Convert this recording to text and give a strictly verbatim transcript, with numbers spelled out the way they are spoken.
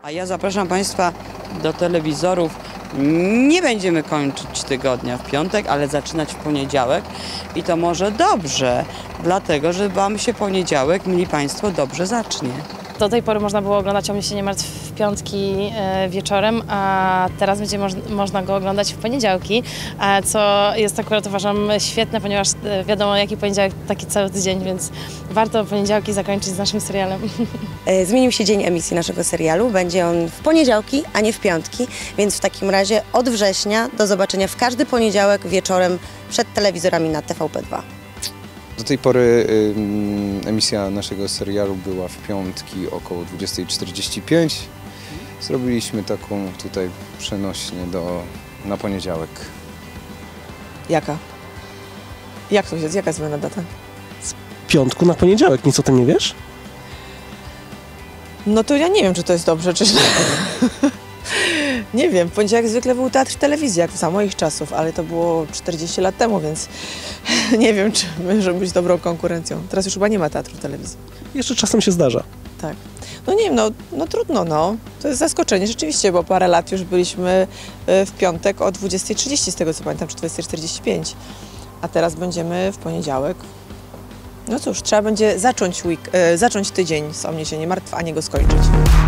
A ja zapraszam Państwa do telewizorów. Nie będziemy kończyć tygodnia w piątek, ale zaczynać w poniedziałek i to może dobrze, dlatego że Wam się poniedziałek, mili Państwo, dobrze zacznie. Do tej pory można było oglądać O mnie się nie martw w piątki wieczorem, a teraz będzie moż można go oglądać w poniedziałki, co jest akurat, uważam, świetne, ponieważ wiadomo, jaki poniedziałek, taki cały tydzień, więc warto poniedziałki zakończyć z naszym serialem. Zmienił się dzień emisji naszego serialu, będzie on w poniedziałki, a nie w piątki, więc w takim razie od września do zobaczenia w każdy poniedziałek wieczorem przed telewizorami na T V P dwa. Do tej pory y, emisja naszego serialu była w piątki około dwudziestej czterdzieści pięć. Zrobiliśmy taką tutaj przenośnię do, na poniedziałek. Jaka? Jak to jest? Jaka jest zmiana data? Piątku na poniedziałek, nic o tym nie wiesz? No to ja nie wiem, czy to jest dobrze, czy źle. Nie wiem, w poniedziałek zwykle był teatr w telewizji, jak za moich czasów, ale to było czterdzieści lat temu, więc nie wiem, czy możemy być dobrą konkurencją. Teraz już chyba nie ma teatru w telewizji. Jeszcze czasem się zdarza. Tak. No nie wiem, no, no trudno, no. To jest zaskoczenie rzeczywiście, bo parę lat już byliśmy w piątek o dwudziestej trzydzieści, z tego co pamiętam, czy dwudziestej czterdzieści pięć. A teraz będziemy w poniedziałek. No cóż, trzeba będzie zacząć, week, zacząć tydzień z O mnie się nie martw, a nie go skończyć.